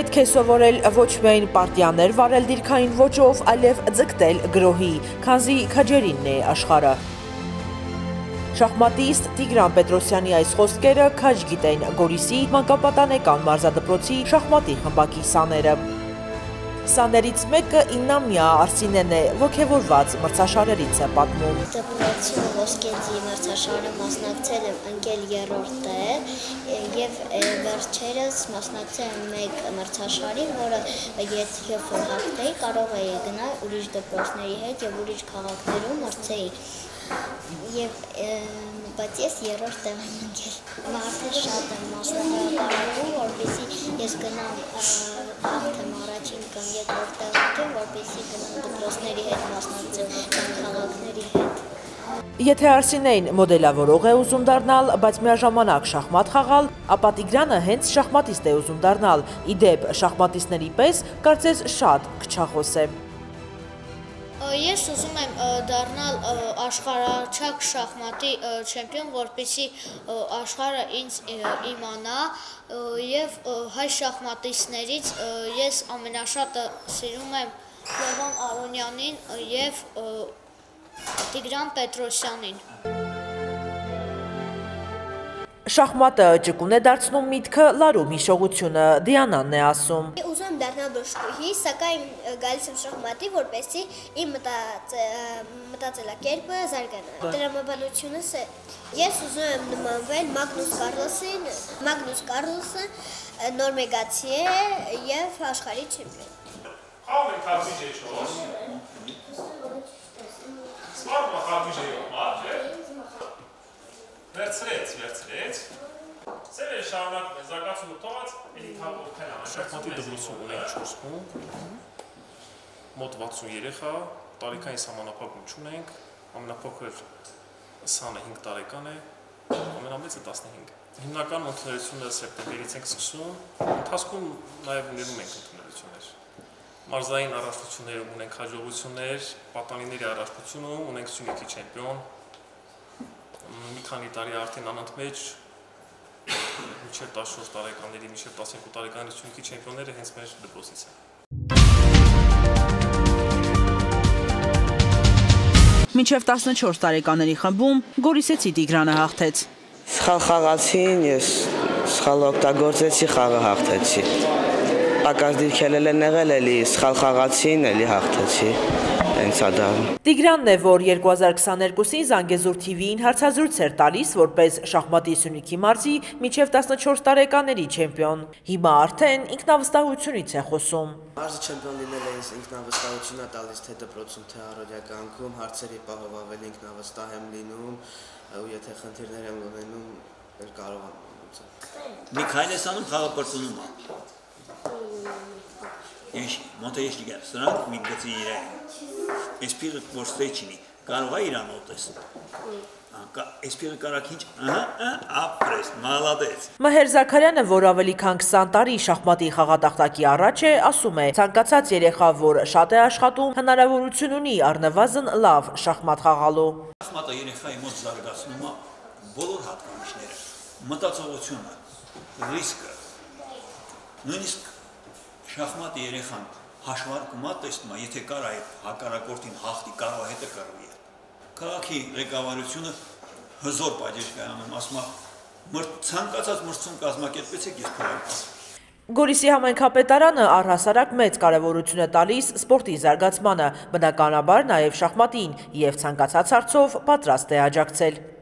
Պետք է սովորել ոչ միայն պարտիաներ վարել դիրքային ոճով, այլև ձգտել գրոհի, քանզի քաջերինն է աշխարհը։ Շախմատիստ Տիգրան Պետրոսյանի այս խոսքերը քաջ գիտեն Գորիսի մանկապատանեկան մարզադպրոցի շախմատի խմբակի սաները։ Սաներից մեկը 9-ամյա Արսինեն է, ոգևորված մրցաշարերից է պատմում։ Դպրոցի ոսկեձի մրցաշարը մասնակցել եմ ընկել 3-րդ տեղ եւ վերջերս մասնակցել եմ մեկ մրցաշարի, որը եթե հաղթեի, կարող էի գնալ ուրիշ դպրոցների հետ եւ ուրիշ քաղաքներում մրցեի։ Բայց ես 3-րդ տեղ եմ ընկել։ Մարդը շատ եմ մասնավորում, որպեսզի ես գնամ հաղթեմ առաջին կամ երկրորդ տեղ ընկեմ, որպեսզի գնամ դպրոցների հետ մասնակցեմ կամ քաղաքների հետ։ Եթե Արսինեն մոդելավորող է ուզում դառնալ, բայց միաժամանակ շախմատ խաղալ, ապա Տիգրանը հենց շախմատիստ է ուզում դառնալ։ Իդեպ շախմատիստների պես կարծես շատ քչախոս է։ Ես ուզում եմ դառնալ աշխարհաչափ շախմատի չեմպիոն, որպեսզի աշխարհը ինձ իմանա եւ հայ շախմատիստներից ես ամենաշատը սիրում եմ Լևոն Արոնյանին եւ Տիգրան Պետրոսյանին։ Շախմատը ճկուն է դարձնում միտքը, լարում հիշողությունը, Դիանանն է ասում։ Ուզում եմ դառնալ բժշկուհի, սակայն գալիս եմ շախմատի, որպեսզի իմ մտածելակերպը զարգանա։ Տրամաբանությունս է։ Ես ուզում եմ նմանվել Մագնուս Կառլսը նորվեգացի է եւ աշխարհի չեմպիոն։ Խաղում ենք խաղի ջեշոս։ Սպառում խաղի ջեյով, չէ՞։ Վերցրեց։ Սեր է շարունակ զարգացումը թողած, էլի թափով քնա։ Շախմատի դպրոցում ունենք 4 խումբ, մոտ 60 երեխա, տարիքային սահմանափակում չունենք, ամենափոքր սանը 5 տարեկան է, ամենամեծը 15։ Հիմնական ընդունելությունը սեպտեմբերից ենք սկսում, ընթացքում նաև ունենում ենք ընդունելություններ։ Մարզային առաջնություններում ունենք հաջողություններ, պատանիների առաջնությունում ունենք Սյունիքի չեմպիոն, մի քանի տարի արդեն անընդմեջ մինչև 14 տարեկանների, մինչև 12 տարեկանների Սյունիքի չեմպիոնները հենց մեր դպրոցից են։ Մինչև 14 տարեկաների խմբում Գորիսեցի Տիգրանը հաղթեց։ Սխալ խաղացին, ես սխալ օգտագործեցի, խաղը հաղթեցի։ Պակաս դիրքել են եղել, էլի սխալ խաղացին, էլի հաղթեցի։ Տիգրանն է, որ 2022-ին Զանգեզուր TV-ին հարցազրույց էր տալիս, որպես շախմատի Սյունիքի մարզի մինչև 14 տարեկաների չեմպիոն։ Հիմա արդեն ինքնավստահությունից է խոսում։ Մարզի չեմպիոն լինել է ինձ ինքնավստահություն է տալիս թե դպրոցում, թե առօրյա կյանքում, հարցերի պահով ավելի ինքնավստահ եմ լինում, ու եթե խնդիրներ եմ ունենում, կարող եմ լուծել։ Միքայելյանը խաղը պրծնում է։ Մոնտեյեշ լիգա, սրանք մի գծի իրեն։ Այս պիրը որ ստեյչինի, կարող է իրան օտես։ Այս պիրը կարակ ինչ, ապրես, մալադեց։ Մհեր Զաքարյանը, որ ավելի քան 20 տարի շախմատի խաղատախտակի առաջ է, ասում է, ցանկացած երեխա, որ շատ է աշխատում, հնարավորություն ունի առնվազն լավ շախմատ խաղալու։ Շախմատը երեխայի մոտ զարգացնում է բոլոր հատկանիշները, մտածողությունը, ռիսկը, նույնիսկ շախմատի երեխան հաշվարկում է տեսնում, եթե կար այդ հակառակորդին հաղթի, կարող հետը կռվի։ Քաղաքի ղեկավարությունը հզոր պատիժ կայանում, ասում է ցանկացած մրցում կազմակերպեցեք, ես փոխեմ։ Գորիսի համայնքապետարանը առհասարակ մեծ կարևորություն է տալիս սպորտի զարգացմանը, բնականաբար նաև շախմատին, եւ ցանկացած հարցով պատրաստ է աջակցել։